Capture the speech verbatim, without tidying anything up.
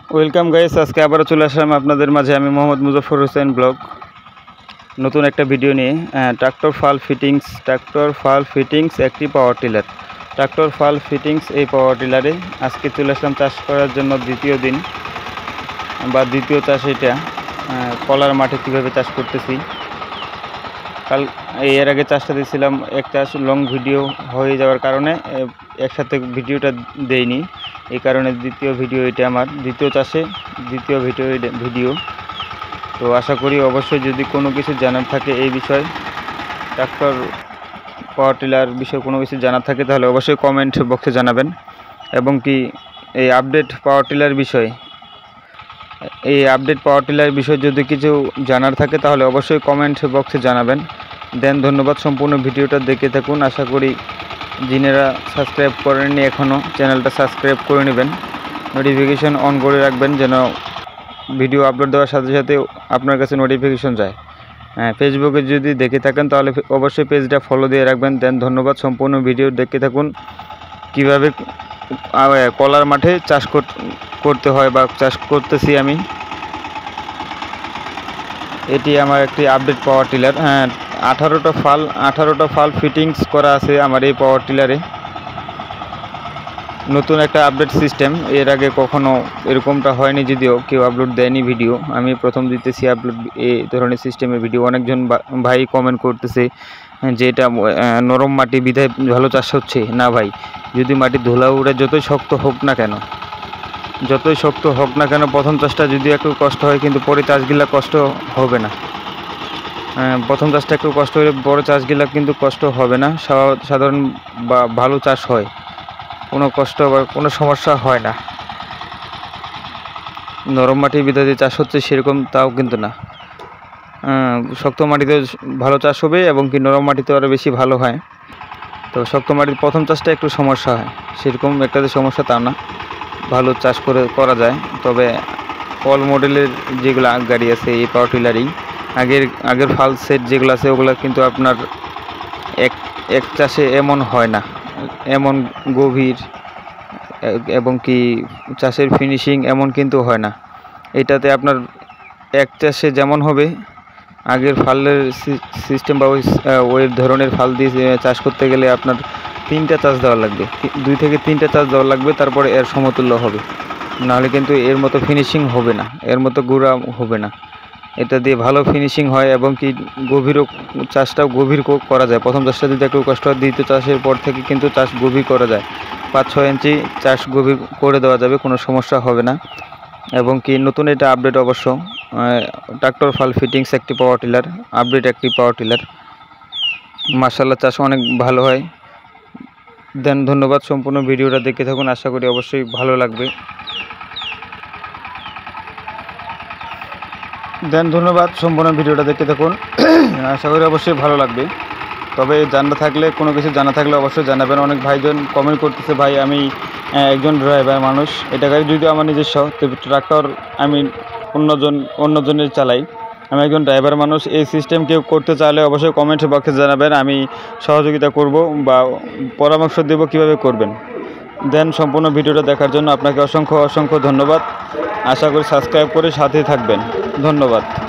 Welcome guys, আজকে আবারও চলে আসলাম আপনাদের মাঝে। আমি মোহাম্মদ মুজাফর হোসেন ব্লগ নতুন একটা ভিডিও নিয়ে। ট্রাক্টর ফাল ফিটিংস ট্রাক্টর ফাল ফিটিংস একটি পাওয়ার টিলার ট্রাক্টর ফাল ফিটিংস এই পাওয়ার টিলারে আজকে চলে আসলাম চাষ করার জন্য। দ্বিতীয় দিন বা দ্বিতীয় চাষ এটা। কলার মাঠে কীভাবে চাষ করতেছি, কাল এর আগে চাষটা দিয়েছিলাম এক চাষ লং ভিডিও হয়ে যাওয়ার কারণে একসাথে ভিডিওটা দেইনি। এই কারণে দ্বিতীয় ভিডিও এটা আমার দ্বিতীয় চাষে দ্বিতীয় ভিডিও ভিডিও তো আশা করি অবশ্যই যদি কোনো কিছু জানার থাকে এই বিষয়ে, ট্রাক্টর পাওয়ার টিলার বিষয়ে কোনো কিছু জানার থাকে তাহলে অবশ্যই কমেন্ট বক্সে জানাবেন। এবং কি এই আপডেট পাওয়ার টিলার বিষয়ে এই আপডেট পাওয়ার টিলার বিষয়ে যদি কিছু জানার থাকে তাহলে অবশ্যই কমেন্ট বক্সে জানাবেন। দেন ধন্যবাদ, সম্পূর্ণ ভিডিওটা দেখে থাকুন। আশা করি যিনারা সাবস্ক্রাইব করেননি এখনও চ্যানেলটা সাবস্ক্রাইব করে নেবেন, নোটিফিকেশন অন করে রাখবেন যেন ভিডিও আপলোড দেওয়ার সাথে সাথে আপনার কাছে নোটিফিকেশন যায়। হ্যাঁ, ফেসবুকে যদি দেখে থাকেন তাহলে অবশ্যই পেজটা ফলো দিয়ে রাখবেন। দেন ধন্যবাদ, সম্পূর্ণ ভিডিও দেখে থাকুন কিভাবে কলার মাঠে চাষ করতে হয় বা চাষ করতেছি আমি। এটি আমার একটি আপডেট পাওয়ার টিলার। হ্যাঁ, আঠারোটা ফাল আঠারোটা ফাল ফিটিংস করা আছে আমার এই পাওয়ার টিলারে। নতুন একটা আপডেট সিস্টেম, এর আগে কখনো এরকমটা হয়নি, যদিও কেউ আপলোড দেয়নি ভিডিও, আমি প্রথম দিতেছি আপলোড এই ধরনের সিস্টেমের ভিডিও। অনেকজন ভাই কমেন্ট করতেছে যে এটা নরম মাটি বিধায় ভালো চাষ হচ্ছে না। ভাই, যদি মাটি ধুলা উড়ে যতই শক্ত হোক না কেন যতই শক্ত হোক না কেন প্রথম চাষটা যদি একটু কষ্ট হয় কিন্তু পরে চাষগুলা কষ্ট হবে না। প্রথম চাষটা একটু কষ্ট হলে বড় চাষগুলা কিন্তু কষ্ট হবে না, সাধারণ বা ভালো চাষ হয়, কোনো কষ্ট বা কোনো সমস্যা হয় না। নরম মাটির ভিতরে চাষ হচ্ছে সেরকম তাও কিন্তু না, শক্ত মাটিতে ভালো চাষ হবে এবং কি নরম মাটিতে আরও বেশি ভালো হয়। তো শক্ত মাটির প্রথম চাষটা একটু সমস্যা হয়, সেরকম একটা যে সমস্যা তা না, ভালো চাষ করে করা যায়। তবে অল মডেলের যেগুলো গাড়ি আছে এই পাওয়ার টিলারই আগের আগের ফাল সেট যেগুলো আছে ওগুলো কিন্তু আপনার এক এক চাষে এমন হয় না, এমন গভীর এবং কি চাষের ফিনিশিং এমন কিন্তু হয় না। এটাতে আপনার এক চাষে যেমন হবে আগের ফালের সিস্টেম বা ওই ওই ধরনের ফাল দিয়ে চাষ করতে গেলে আপনার তিনটা চাষ দেওয়া লাগবে, দুই থেকে তিনটা চাষ দেওয়া লাগবে, তারপরে এর সমতুল্য হবে। নাহলে কিন্তু এর মতো ফিনিশিং হবে না, এর মতো গুঁড়া হবে না। এটা দিয়ে ভালো ফিনিশিং হয় এবং কি গভীরও চাষটাও গভীর করা যায়। প্রথম চাষটা যদি একটু কষ্ট হয়, দ্বিতীয় চাষের পর থেকে কিন্তু চাষ গভীর করা যায়, পাঁচ ছয় ইঞ্চি চাষ গভীর করে দেওয়া যাবে, কোনো সমস্যা হবে না। এবং কি নতুন এটা আপডেট অবশ্য ট্রাক্টর ফাল ফিটিংস একটি পাওয়ার টিলার, আপডেট একটি পাওয়ার টিলার। মাশাআল্লাহ, চাষ অনেক ভালো হয়। দেন ধন্যবাদ, সম্পূর্ণ ভিডিওটা দেখে থাকুন, আশা করি অবশ্যই ভালো লাগবে। দেন ধন্যবাদ, সম্পূর্ণ ভিডিওটা দেখতে থাকুন, আশা করি অবশ্যই ভালো লাগবে। তবে জানা থাকলে কোনো কিছু জানা থাকলে অবশ্যই জানাবেন। অনেক ভাইজন কমেন্ট করতেছে, ভাই আমি একজন ড্রাইভার মানুষ, এটা গাড়ি যদিও আমার নিজস্ব, ট্রাক্টর আমি অন্যজন অন্যজনের চালাই, আমি একজন ড্রাইভার মানুষ। এই সিস্টেম কেউ করতে চাইলে অবশ্যই কমেন্ট বক্সে জানাবেন, আমি সহযোগিতা করব বা পরামর্শ দেব কীভাবে করবেন। দেন সম্পূর্ণ ভিডিওটা দেখার জন্য আপনাকে অসংখ্য অসংখ্য ধন্যবাদ। আশা করি সাবস্ক্রাইব করে সাথেই থাকবেন। ধন্যবাদ।